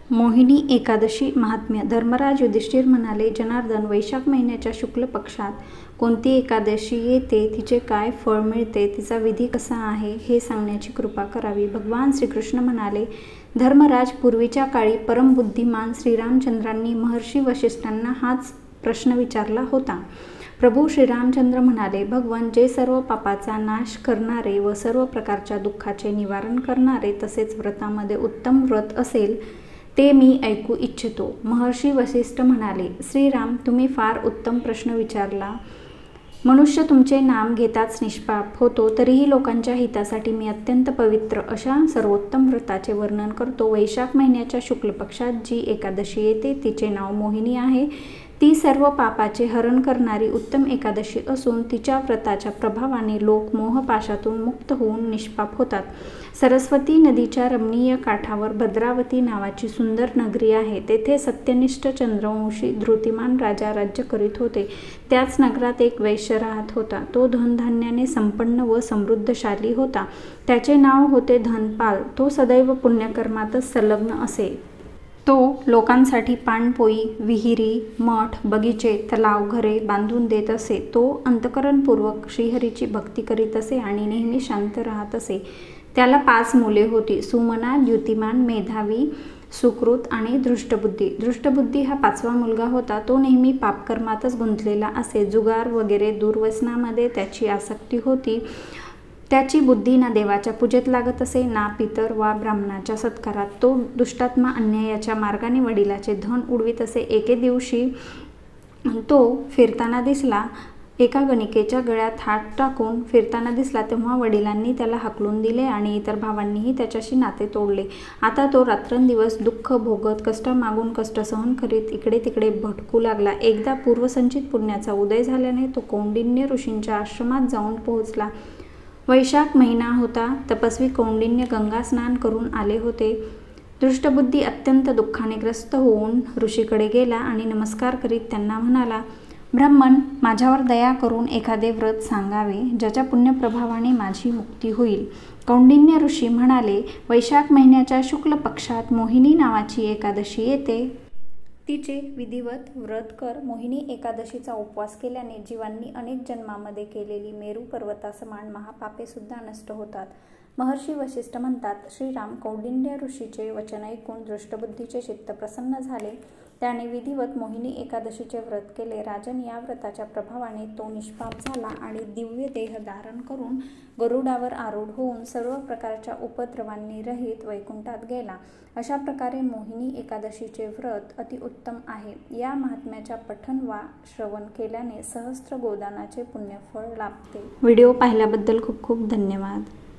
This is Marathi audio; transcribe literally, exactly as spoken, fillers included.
मोहिनी एकादशी महात्म्य. धर्मराज युधिष्ठिर म्हणाले, जनार्दन, वैशाख महिन्याच्या शुक्ल पक्षात कोणती एकादशी येते, तिचे काय फळ मिळते, तिचा विधी कसा आहे, हे सांगण्याची कृपा करावी. भगवान श्रीकृष्ण म्हणाले, धर्मराज, पूर्वीच्या काळी परमबुद्धिमान श्रीरामचंद्रांनी महर्षी वसिष्ठांना हाच प्रश्न विचारला होता. प्रभू श्रीरामचंद्र म्हणाले, भगवन, जे सर्व पापाचा नाश करणारे व सर्व प्रकारच्या दुःखाचे निवारण करणारे तसेच व्रतामध्ये उत्तम व्रत असेल ते मी ऐकू इच्छितो. महर्षी वसिष्ठ म्हणाले, श्रीराम, तुम्ही फार उत्तम प्रश्न विचारला. मनुष्य तुमचे नाम घेताच निष्पाप होतो, तरीही लोकांच्या हितासाठी मी अत्यंत पवित्र अशा सर्वोत्तम व्रताचे वर्णन करतो. वैशाख महिन्याच्या शुक्ल पक्षात जी एकादशी येते तिचे नाव मोहिनी आहे. ती सर्व पापाचे हरण करणारी उत्तम एकादशी असून तिच्या व्रताच्या प्रभावाने लोक मोहपाशातून मुक्त होऊन निष्पाप होतात. सरस्वती नदीच्या रमणीय काठावर भद्रावती नावाची सुंदर नगरी आहे. तेथे सत्यनिष्ठ चंद्रवंशी धृतिमान राजा राज्य करीत होते. त्याच नगरात एक वैश्य राहत होता. तो धनधान्याने संपन्न व समृद्धशाली होता. त्याचे नाव होते धनपाल. तो सदैव पुण्यकर्मातच संलग्न असे. तो लोकांसाठी पाणपोई, विहिरी, मठ, बगीचे, तलाव, घरे बांधून देत असे. तो अंतःकरणपूर्वक श्रीहरीची भक्ती करीत असे आणि नेहमी शांत राहत असे. त्याला पाच मुले होती, सुमना, द्युतिमान, मेधावी, सुकृत आणि दृष्टबुद्धी. दृष्टबुद्धी हा पाचवा मुलगा होता. तो नेहमी पापकर्मातच गुंतलेला असे. जुगार वगैरे दुर्व्यसनामध्ये त्याची आसक्ती होती. त्याची बुद्धी ना देवाच्या पूजेत लागत असे ना पितर वा ब्राह्मणाच्या सत्कारात. तो दुष्टात्मा अन्यायाच्या मार्गाने वडिलाचे धन उडवीत असे. एके दिवशी तो फिरताना दिसला. एका गणिकेच्या गळ्यात हात टाकून फिरताना दिसला तेव्हा वडिलांनी त्याला हाकलून दिले आणि इतर भावांनीही त्याच्याशी नाते तोडले. आता तो रात्रंदिवस दुःख भोगत, कष्टामागून कष्ट सहन करीत इकडे तिकडे भटकू लागला. एकदा पूर्वसंचित पुण्याचा उदय झाल्याने तो कौंडिन्य ऋषींच्या आश्रमात जाऊन पोहोचला. वैशाख महिना होता. तपस्वी कौंडिन्य गंगा स्नान करून आले होते. दृष्टबुद्धी अत्यंत दुःखाने ग्रस्त होऊन ऋषीकडे गेला आणि नमस्कार करीत त्यांना म्हणाला, ब्राह्मण, माझ्यावर दया करून एखादे व्रत सांगावे ज्याच्या पुण्यप्रभावाने माझी मुक्ती होईल. कौंडिन्य ऋषी म्हणाले, वैशाख महिन्याच्या शुक्ल पक्षात मोहिनी नावाची एकादशी येते. तिचे विधिवत व्रत कर. मोहिनी एकादशीचा उपवास केल्याने जीवांनी अनेक जन्मामध्ये केलेली मेरू पर्वतासमान महापापे सुद्धा नष्ट होतात. महर्षी वसिष्ठ म्हणतात, श्रीराम, कौंडिन्य ऋषीचे वचन ऐकून दृष्टबुद्धीचे चित्त प्रसन्न झाले. त्याने विधिवत मोहिनी एकादशीचे व्रत केले. राजन, या व्रताच्या प्रभावाने तो निष्पाप झाला आणि दिव्य देह धारण करून गरुडावर आरूढ होऊन सर्व प्रकारच्या उपद्रवांनी रहित वैकुंठात गेला. अशा प्रकारे मोहिनी एकादशीचे व्रत अतिउत्तम आहे. या महात्म्याच्या पठण वा श्रवण केल्याने सहस्त्र गोदानाचे पुण्यफळ लाभते. व्हिडिओ पाहिल्याबद्दल खूप खूप धन्यवाद.